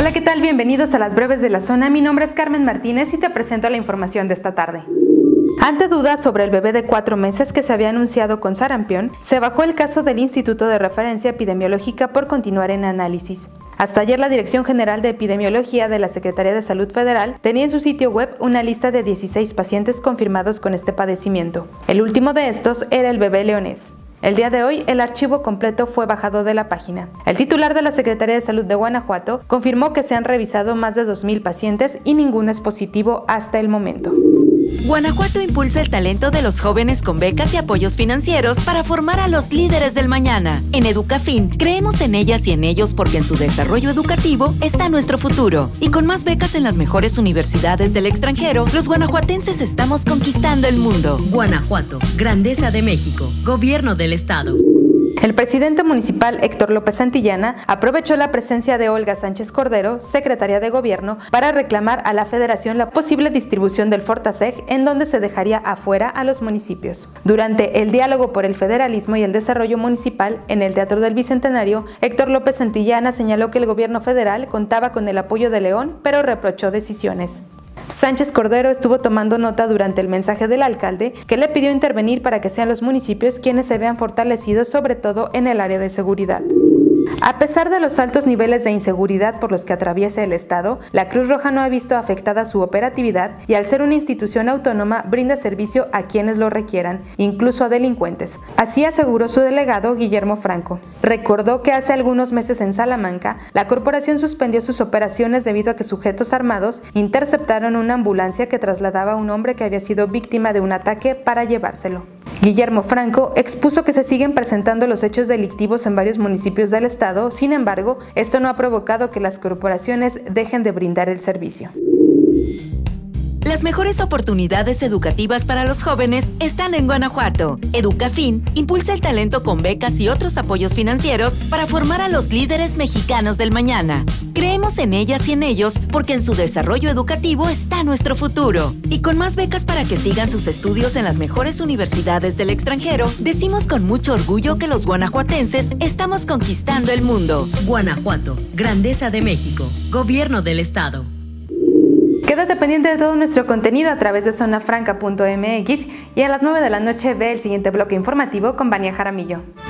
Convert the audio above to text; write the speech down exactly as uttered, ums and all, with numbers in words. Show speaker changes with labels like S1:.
S1: Hola, ¿qué tal? Bienvenidos a las breves de la zona. Mi nombre es Carmen Martínez y te presento la información de esta tarde. Ante dudas sobre el bebé de cuatro meses que se había anunciado con sarampión, se bajó el caso del Instituto de Referencia Epidemiológica por continuar en análisis. Hasta ayer la Dirección General de Epidemiología de la Secretaría de Salud Federal tenía en su sitio web una lista de dieciséis pacientes confirmados con este padecimiento. El último de estos era el bebé leonés. El día de hoy, el archivo completo fue bajado de la página. El titular de la Secretaría de Salud de Guanajuato confirmó que se han revisado más de dos mil pacientes y ninguno es positivo hasta el momento.
S2: Guanajuato impulsa el talento de los jóvenes con becas y apoyos financieros para formar a los líderes del mañana. En Educafin, creemos en ellas y en ellos porque en su desarrollo educativo está nuestro futuro. Y con más becas en las mejores universidades del extranjero, los guanajuatenses estamos conquistando el mundo.
S3: Guanajuato, Grandeza de México, Gobierno del Estado.
S1: El presidente municipal Héctor López Santillana aprovechó la presencia de Olga Sánchez Cordero, secretaria de Gobierno, para reclamar a la Federación la posible distribución del Fortaseg, en donde se dejaría afuera a los municipios. Durante el diálogo por el federalismo y el desarrollo municipal en el Teatro del Bicentenario, Héctor López Santillana señaló que el gobierno federal contaba con el apoyo de León, pero reprochó decisiones. Sánchez Cordero estuvo tomando nota durante el mensaje del alcalde, que le pidió intervenir para que sean los municipios quienes se vean fortalecidos, sobre todo en el área de seguridad. A pesar de los altos niveles de inseguridad por los que atraviesa el Estado, la Cruz Roja no ha visto afectada su operatividad y al ser una institución autónoma brinda servicio a quienes lo requieran, incluso a delincuentes. Así aseguró su delegado Guillermo Franco. Recordó que hace algunos meses en Salamanca, la corporación suspendió sus operaciones debido a que sujetos armados interceptaron una ambulancia que trasladaba a un hombre que había sido víctima de un ataque para llevárselo. Guillermo Franco expuso que se siguen presentando los hechos delictivos en varios municipios del estado, sin embargo, esto no ha provocado que las corporaciones dejen de brindar el servicio.
S2: Las mejores oportunidades educativas para los jóvenes están en Guanajuato. Educafin impulsa el talento con becas y otros apoyos financieros para formar a los líderes mexicanos del mañana. Creemos en ellas y en ellos porque en su desarrollo educativo está nuestro futuro. Y con más becas para que sigan sus estudios en las mejores universidades del extranjero, decimos con mucho orgullo que los guanajuatenses estamos conquistando el mundo.
S3: Guanajuato, Grandeza de México, Gobierno del Estado.
S1: Quédate pendiente de todo nuestro contenido a través de zona franca punto m x y a las nueve de la noche ve el siguiente bloque informativo con Vania Jaramillo.